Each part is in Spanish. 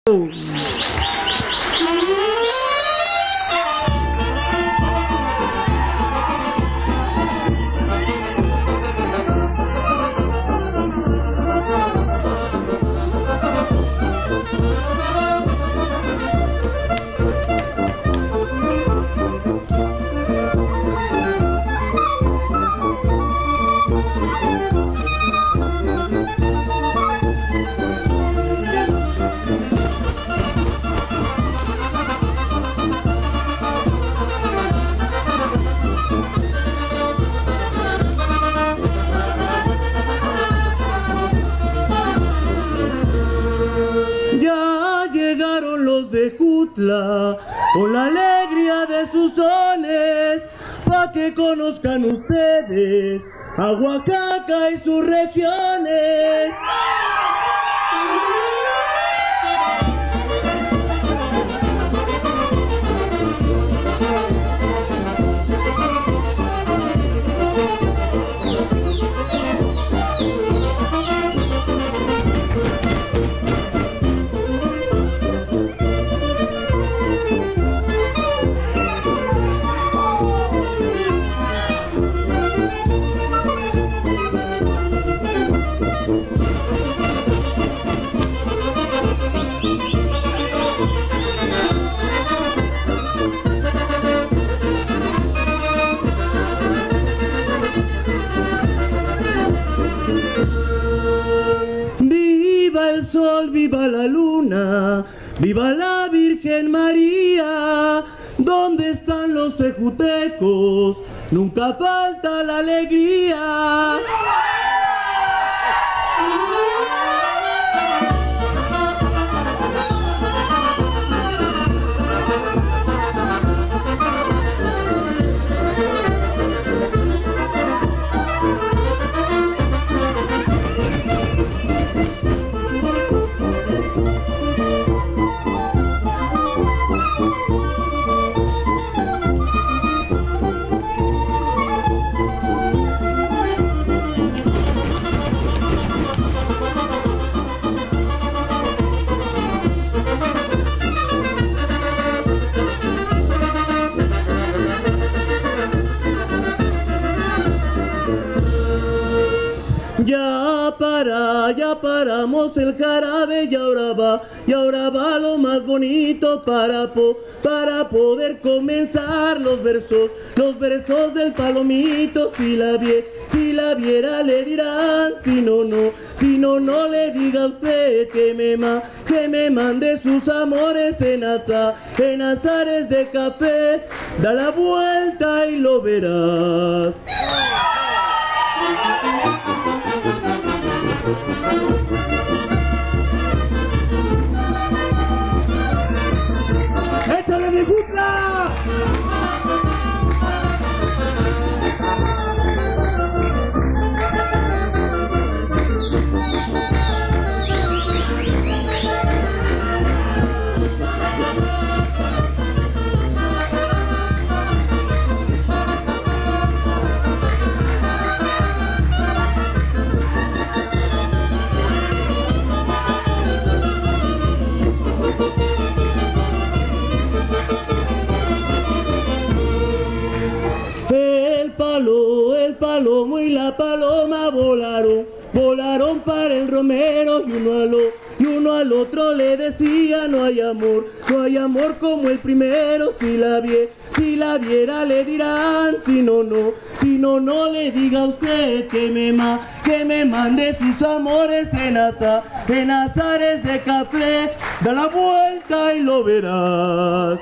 Con la alegría de sus sones, pa' que conozcan ustedes a Oaxaca y sus regiones. Viva la luna, viva la Virgen María. ¿Dónde están los ejutecos? Nunca falta la alegría. Ya paramos el jarabe y ahora va lo más bonito para poder comenzar los versos del palomito. Si la viera le dirán, si no le diga usted que me mande sus amores en azares de café. Da la vuelta y lo verás. ¡Échale mi jutla! El palomo y la paloma volaron para el romero y uno al otro le decía: no hay amor como el primero. Si la viera le dirán, si no le diga usted que me mande sus amores en azares de café. Da la vuelta y lo verás.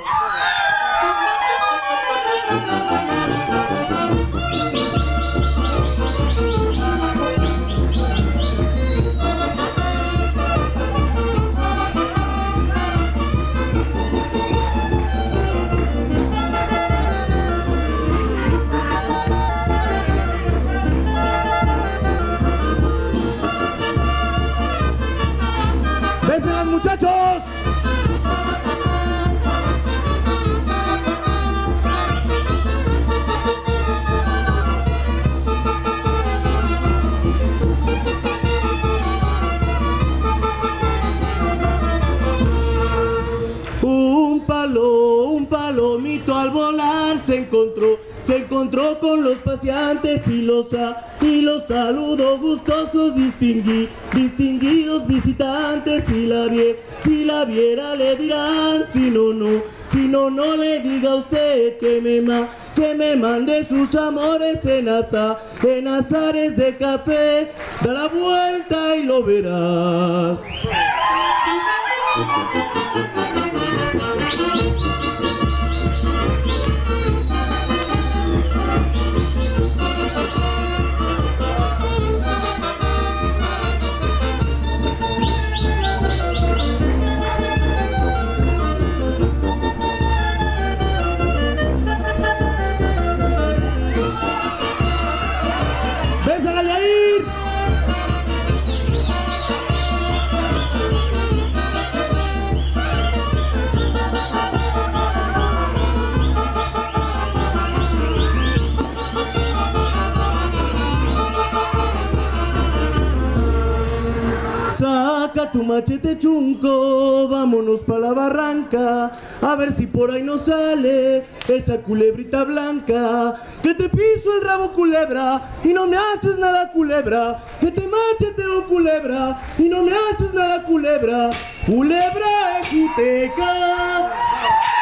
¡Bésenlas, muchachos! un palomito al volar se encontró con los paseantes y los saludó gustosos, distinguidos visitantes. Si la viera le dirán, si no le diga usted que me mande sus amores en azares de café. Da la vuelta y lo verás. ¡Bésala, Yair! Saca tu machete chunco, vámonos pa' la barranca, a ver si por ahí nos sale esa culebrita blanca. Que te piso el rabo, culebra, y no me haces nada, culebra. Que te macheteo, culebra, y no me haces nada, culebra. Culebra ejuteca.